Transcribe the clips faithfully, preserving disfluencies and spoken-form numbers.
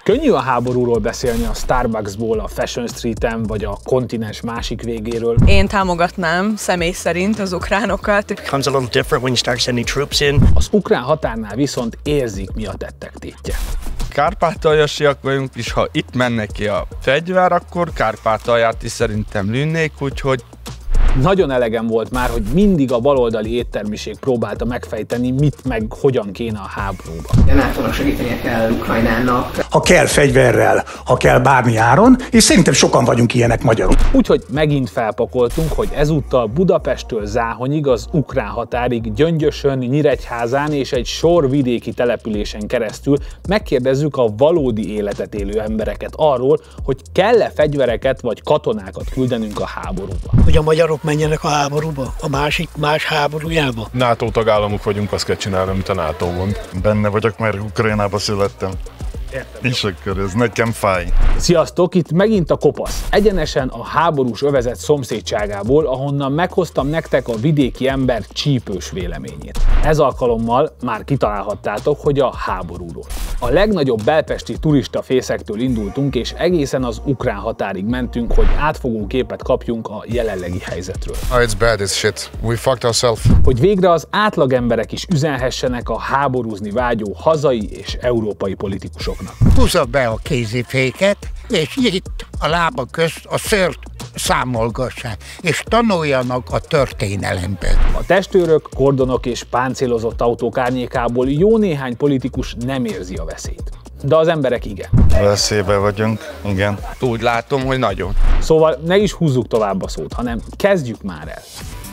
Könnyű a háborúról beszélni a Starbucksból, a Fashion Streeten vagy a kontinens másik végéről. Én támogatnám személy szerint az ukránokat. It becomes a little different when you start sending troops in. Az ukrán határnál viszont érzik, mi a tettek tétje. Kárpátaljasiak vagyunk, és ha itt menne ki a fegyver, akkor Kárpátalját is szerintem lőnék, úgyhogy nagyon elegem volt már, hogy mindig a baloldali éttermiség próbálta megfejteni, mit meg hogyan kéne a háborúba. A nátónak segítenie kell Ukrajnának. Ha kell fegyverrel, ha kell bármi áron, és szerintem sokan vagyunk ilyenek magyarok. Úgyhogy megint felpakoltunk, hogy ezúttal Budapesttől Záhonyig, az ukrán határig, Gyöngyösön, Nyíregyházán és egy sor vidéki településen keresztül megkérdezzük a valódi életet élő embereket arról, hogy kell-e fegyvereket vagy katonákat küldenünk a háborúba. Hogy a magyarok menjenek a háborúba, a másik más háborújába. NATO tagállamok vagyunk, azt kell csinálni, amit a NATO mond. Benne vagyok, mert Ukrajnába születtem. És akkor ez nekem fáj. Sziasztok, itt megint a kopasz. Egyenesen a háborús övezet szomszédságából, ahonnan meghoztam nektek a vidéki ember csípős véleményét. Ez alkalommal már kitalálhattátok, hogy a háborúról. A legnagyobb belpesti turista fészektől indultunk, és egészen az ukrán határig mentünk, hogy átfogó képet kapjunk a jelenlegi helyzetről. Oh, it's bad, it's shit. We fucked ourselves. Hogy végre az átlag emberek is üzenhessenek a háborúzni vágyó hazai és európai politikusok. Húzza be a kéziféket, és itt a lába közt a szőrt számolgassák, és tanuljanak a történelemből. A testőrök, kordonok és páncélozott autók árnyékából jó néhány politikus nem érzi a veszélyt. De az emberek igen. Veszélyben vagyunk, igen. úgy látom, hogy nagyon. Szóval ne is húzzuk tovább a szót, hanem kezdjük már el.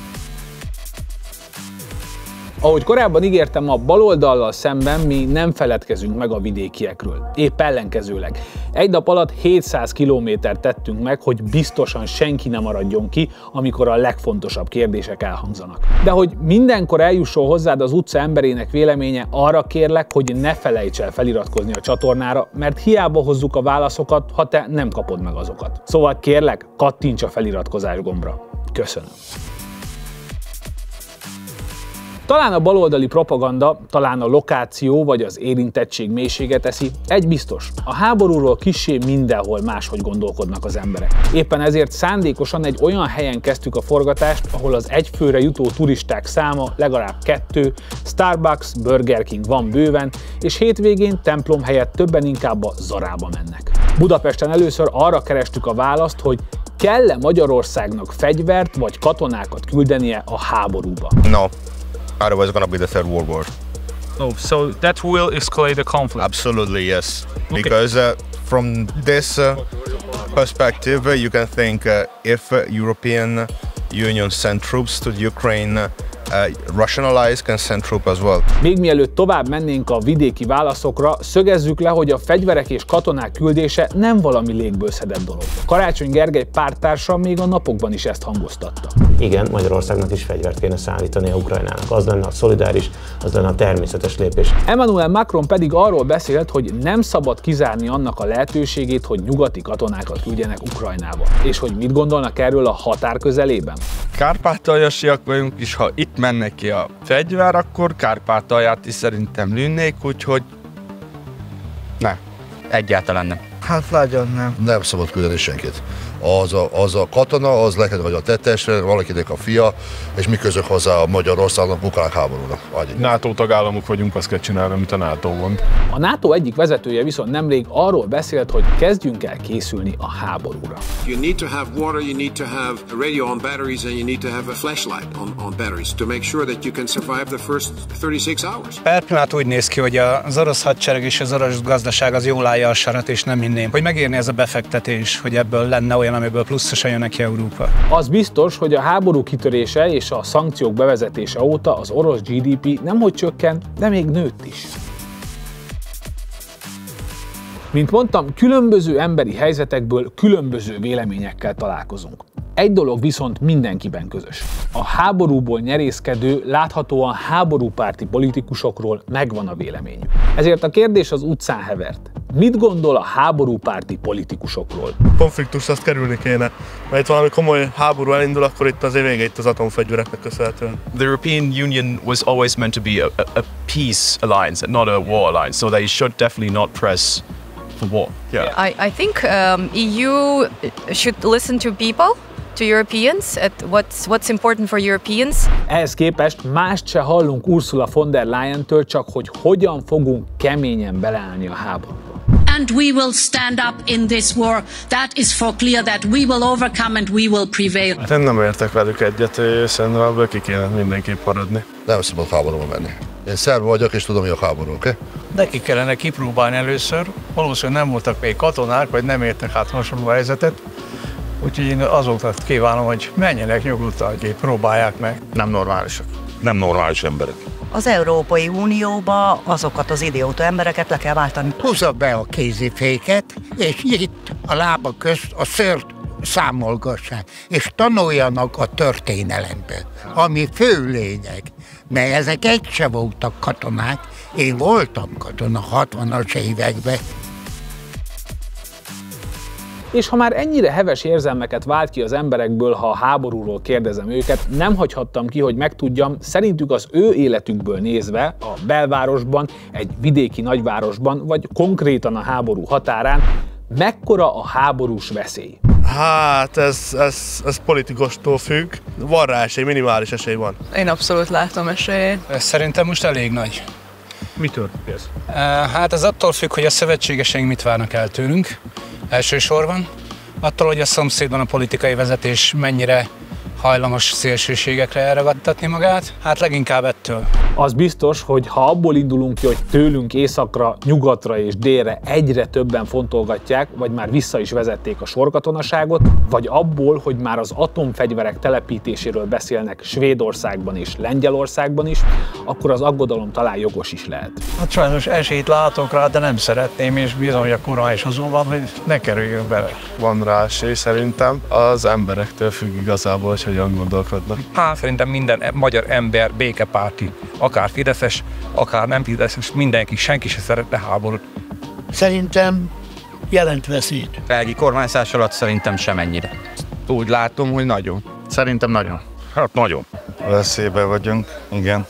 Ahogy korábban ígértem, a baloldallal szemben mi nem feledkezünk meg a vidékiekről. Épp ellenkezőleg. Egy nap alatt hétszáz kilométert tettünk meg, hogy biztosan senki ne maradjon ki, amikor a legfontosabb kérdések elhangzanak. De hogy mindenkor eljusson hozzád az utca emberének véleménye, arra kérlek, hogy ne felejts el feliratkozni a csatornára, mert hiába hozzuk a válaszokat, ha te nem kapod meg azokat. Szóval kérlek, kattints a feliratkozás gombra. Köszönöm. Talán a baloldali propaganda, talán a lokáció vagy az érintettség mélysége teszi, egy biztos, a háborúról kissé mindenhol máshogy gondolkodnak az emberek. Éppen ezért szándékosan egy olyan helyen kezdtük a forgatást, ahol az egyfőre jutó turisták száma legalább kettő, Starbucks, Burger King van bőven, és hétvégén templom helyett többen inkább a Zarába mennek. Budapesten először arra kerestük a választ, hogy kell-e Magyarországnak fegyvert vagy katonákat küldenie a háborúba? No. Otherwise, it's gonna be the third world war. Oh, so that will escalate the conflict? Absolutely, yes. Okay. Because uh, from this uh, perspective, uh, you can think uh, if uh, European Union send troops to Ukraine, uh, Russian allies can send troops as well. Még mielőtt tovább mennénk a vidéki válaszokra, szögezzük le, hogy a fegyverek és katonák küldése nem valami légből szedett dolog. Karácsony Gergely párttársa még a napokban is ezt hangoztatta. Igen, Magyarországnak is fegyvert kéne szállítani a Ukrajnának. Az lenne a szolidáris, az lenne a természetes lépés. Emmanuel Macron pedig arról beszélt, hogy nem szabad kizárni annak a lehetőségét, hogy nyugati katonákat küldjenek Ukrajnába. És hogy mit gondolnak erről a határ közelében? Kárpátaljasiak vagyunk, és ha itt menne ki a fegyver, akkor Kárpátalját is szerintem lőnék, úgyhogy ne, egyáltalán nem. Hát nagyon nem. Nem szabad küldeni senkit. Az a, az a katona, az lehet, hogy a tettesre, valakinek a fia, és mi közök hozzá a Magyarországnak ukrán háborúnak. NATO tagállamok vagyunk, azt kell csinálni, amit a NATO mond. A NATO egyik vezetője viszont nemrég arról beszélt, hogy kezdjünk el készülni a háborúra. You need to have water, you need to have a radio on batteries, and you need to have a flashlight on, on batteries to make sure that you can survive the first thirty-six hours. Per pillanat úgy néz ki, hogy az orosz hadsereg és az orosz gazdaság az jól állja a sarat, és nem hinném, hogy megérni ez a befektetés, hogy ebből lenne olyan, amiből plusztosan jön neki Európa. Az biztos, hogy a háború kitörése és a szankciók bevezetése óta az orosz gé dé pé nemhogy csökkent, de még nőtt is. Mint mondtam, különböző emberi helyzetekből különböző véleményekkel találkozunk. Egy dolog viszont mindenkiben közös. A háborúból nyerészkedő, láthatóan háborúpárti politikusokról megvan a véleményük. Ezért a kérdés az utcán hevert. Mit gondol a háborúpárti politikusokról? Konfliktust azt kerülni kéne, mert itt valami komoly háború elindul, akkor itt azért vége itt az atomfegyvereknek köszönhetően. The European Union was always meant to be a, a peace alliance and not a war alliance, so they should definitely not press the war. Yeah. I, I think um, E U should listen to people, to Europeans, at what's, what's important for Europeans. Ehhez képest mást se hallunk Ursula von der Leyen-től, csak hogy hogyan fogunk keményen beleállni a háborúba. And we will stand up in this war. That is for clear that we will overcome and we will prevail. Hát én nem értek velük egyet, szerintem ebből ki kéne mindenképp maradni. Nem szabad háborúba menni. Én szerb vagyok, és tudom, hogy a háború, oké? Okay? Neki kellene kipróbálni először. Valószínűleg nem voltak még katonák, vagy nem értek át hasonló helyzetet. Úgyhogy én azóta kívánom, hogy menjenek nyugodtan, hogy próbálják meg. Nem normálisak. Nem normális emberek. Az Európai Unióba azokat az idióta embereket le kell váltani. Húzza be a kéziféket, és itt a lábak közt a szőrt számolgassák, és tanuljanak a történelemből, ami fő lényeg, mert ezek egy se voltak katonák. Én voltam katona hatvanas években. És ha már ennyire heves érzelmeket vált ki az emberekből, ha a háborúról kérdezem őket, nem hagyhattam ki, hogy megtudjam, szerintük az ő életükből nézve, a belvárosban, egy vidéki nagyvárosban, vagy konkrétan a háború határán, mekkora a háborús veszély? Hát ez, ez, ez politikustól függ. Van rá esély, minimális esély van. Én abszolút látom esélyét. Ez szerintem most elég nagy. Mitől ez? Hát ez attól függ, hogy a szövetségeseink mit várnak el tőlünk. Elsősorban attól, hogy a szomszédban a politikai vezetés mennyire hajlamos szélsőségekre elragadtatni magát, hát leginkább ettől. Az biztos, hogy ha abból indulunk ki, hogy tőlünk északra, nyugatra és délre egyre többen fontolgatják, vagy már vissza is vezették a sorkatonaságot, vagy abból, hogy már az atomfegyverek telepítéséről beszélnek Svédországban és Lengyelországban is, akkor az aggodalom talán jogos is lehet. Hát sajnos esélyt látok rá, de nem szeretném, és bizony a korán is azon van, hogy ne kerüljünk bele. Van rá esély szerintem, az emberektől függ igazából, hogy hogyan gondolkodnak. Hát szerintem minden magyar ember békepárti, akár fideszes, akár nem fideszes, mindenki, senki se szeretne háborút. Szerintem jelent veszélyt. Belgi kormányzás alatt szerintem semennyire. Úgy látom, hogy nagyon. Szerintem nagyon. Hát nagyon. Veszélyben vagyunk, igen.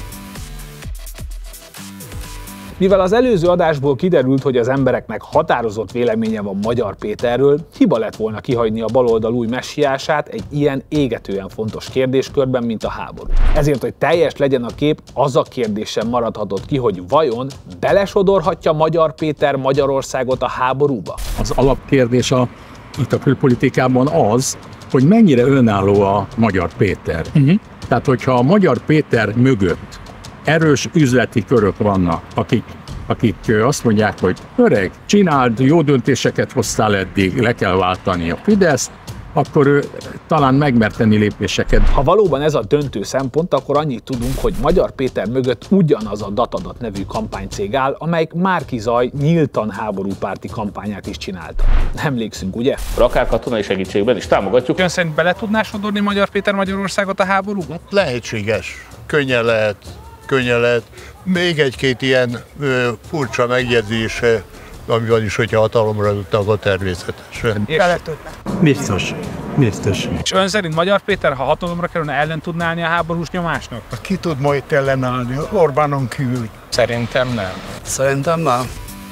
Mivel az előző adásból kiderült, hogy az embereknek határozott véleménye van Magyar Péterről, hiba lett volna kihagyni a baloldal új messiását egy ilyen égetően fontos kérdéskörben, mint a háború. Ezért, hogy teljes legyen a kép, az a kérdés sem maradhatott ki, hogy vajon belesodorhatja Magyar Péter Magyarországot a háborúba? Az alapkérdés a, itt a külpolitikában az, hogy mennyire önálló a Magyar Péter. Uh-huh. Tehát, hogyha a Magyar Péter mögött erős üzleti körök vannak, akik, akik azt mondják, hogy öreg, csináld, jó döntéseket hoztál eddig, le kell váltani a Fideszt, akkor ő talán megmer tenni lépéseket. Ha valóban ez a döntő szempont, akkor annyit tudunk, hogy Magyar Péter mögött ugyanaz a Datadat nevű kampánycég áll, amelyik Márki Zaj nyíltan háborúpárti kampányát is csinálta. Emlékszünk, ugye? Akár katonai segítségben is támogatjuk. Ön szerint bele tudná sodorni Magyar Péter Magyarországot a háborúba? Lehetséges. Könnyen lehet. Könnyen lehet. Még egy-két ilyen ö, furcsa megjegyzése, ami van is, hogyha hatalomra jutnak, a természetesen. Biztos. Biztos. És ön szerint Magyar Péter, ha hatalomra kerülne, ellen tudná állni a háborús nyomásnak? Ki tud majd ellenállni Orbánon kívül? Szerintem nem. Szerintem nem.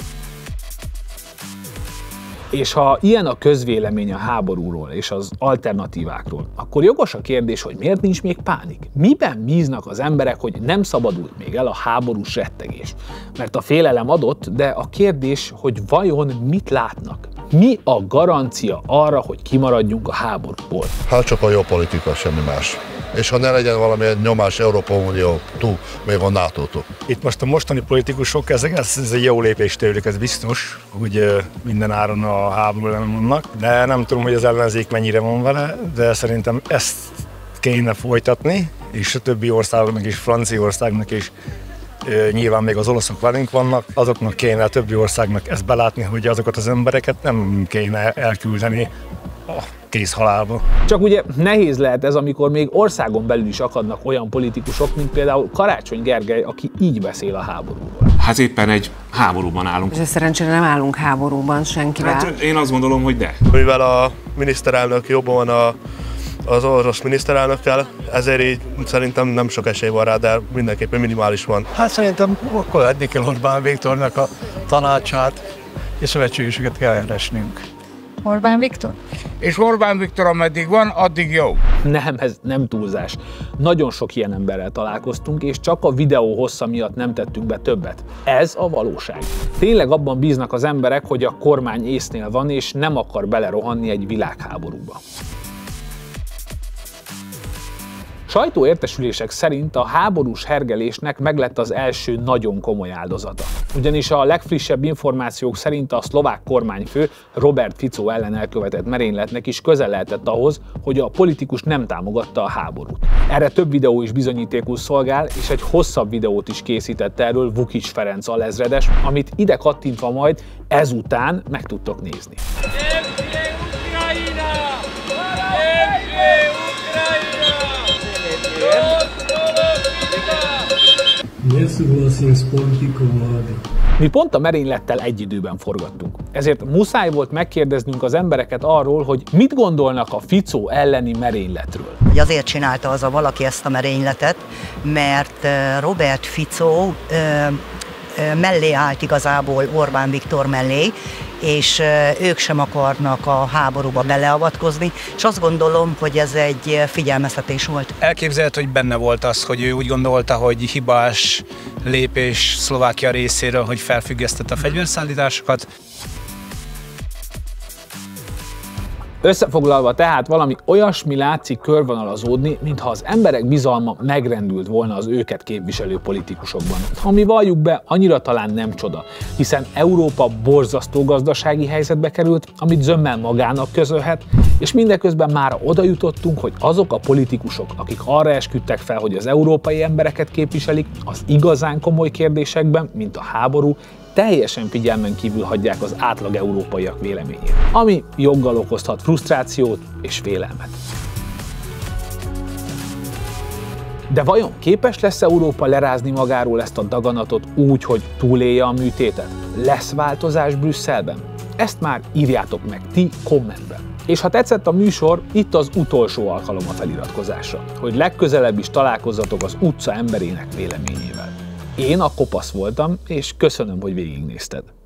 És ha ilyen a közvélemény a háborúról és az alternatívákról, akkor jogos a kérdés, hogy miért nincs még pánik? Miben bíznak az emberek, hogy nem szabadult még el a háborús rettegés? Mert a félelem adott, de a kérdés, hogy vajon mit látnak? Mi a garancia arra, hogy kimaradjunk a háborúból? Hát csak a jó politika, semmi más. És ha ne legyen valamilyen nyomás Európa Unió túl, még a nátó-tól. Itt most a mostani politikusok, ez, ez egy jó lépés tőlük, ez biztos, hogy minden áron a háború ellen vannak, de nem tudom, hogy az ellenzék mennyire van vele, de szerintem ezt kéne folytatni, és a többi országnak is, Franciaországnak is, nyilván még az oroszok velünk vannak, azoknak kéne a többi országnak ezt belátni, hogy azokat az embereket nem kéne elküldeni a kézhalálba. Csak ugye nehéz lehet ez, amikor még országon belül is akadnak olyan politikusok, mint például Karácsony Gergely, aki így beszél a háborúról. Hát éppen egy háborúban állunk. És szerencsére nem állunk háborúban senkivel. Hát én azt gondolom, hogy de. Mivel a miniszterelnök jobban van a az orosz miniszterelnökkel, ezért így szerintem nem sok esély van rá, de mindenképpen minimális van. Hát szerintem akkor adni kell Orbán Viktornak a tanácsát, és szövetségeseket kell keresnünk. Orbán Viktor? És Orbán Viktor ameddig van, addig jó. Nem, ez nem túlzás. Nagyon sok ilyen emberrel találkoztunk, és csak a videó hossza miatt nem tettünk be többet. Ez a valóság. Tényleg abban bíznak az emberek, hogy a kormány észnél van, és nem akar belerohanni egy világháborúba. Sajtóértesülések szerint a háborús hergelésnek meglett az első nagyon komoly áldozata. Ugyanis a legfrissebb információk szerint a szlovák kormányfő Robert Fico ellen elkövetett merényletnek is közel lehetett ahhoz, hogy a politikus nem támogatta a háborút. Erre több videó is bizonyítékul szolgál, és egy hosszabb videót is készített erről Vukic Ferenc alezredes, amit ide kattintva majd ezután meg tudtok nézni. Mi pont a merénylettel egy időben forgattunk. Ezért muszáj volt megkérdeznünk az embereket arról, hogy mit gondolnak a Fico elleni merényletről. Azért csinálta az a valaki ezt a merényletet, mert Robert Fico mellé állt igazából Orbán Viktor mellé, és ők sem akarnak a háborúba beleavatkozni, és azt gondolom, hogy ez egy figyelmeztetés volt. Elképzelhető, hogy benne volt az, hogy ő úgy gondolta, hogy hibás lépés Szlovákia részéről, hogy felfüggesztette a fegyverszállításokat. Összefoglalva tehát valami olyasmi látszik körvonalazódni, mintha az emberek bizalma megrendült volna az őket képviselő politikusokban. Ami valljuk be, annyira talán nem csoda, hiszen Európa borzasztó gazdasági helyzetbe került, amit zömmel magának közölhet, és mindeközben már oda jutottunk, hogy azok a politikusok, akik arra esküdtek fel, hogy az európai embereket képviselik, az igazán komoly kérdésekben, mint a háború, teljesen figyelmen kívül hagyják az átlag európaiak véleményét, ami joggal okozhat frusztrációt és félelmet. De vajon képes lesz Európa lerázni magáról ezt a daganatot úgy, hogy túlélje a műtétet? Lesz változás Brüsszelben? Ezt már írjátok meg ti kommentben. És ha tetszett a műsor, itt az utolsó alkalom a feliratkozásra, hogy legközelebb is találkozzatok az utca emberének véleményével. Én a Kopasz voltam, és köszönöm, hogy végignézted.